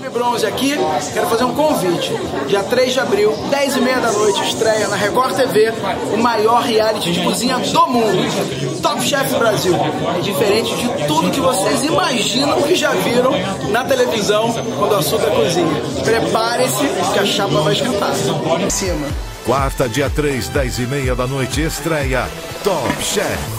Guilherme Bronze aqui, quero fazer um convite. Dia 3 de abril, 10h30 da noite, estreia na Record TV o maior reality de cozinha do mundo, Top Chef Brasil. É diferente de tudo que vocês imaginam que já viram na televisão quando o assunto é cozinha. Prepare-se que a chapa vai esquentar. Em cima. Quarta, dia 3, 10h30 da noite, estreia Top Chef.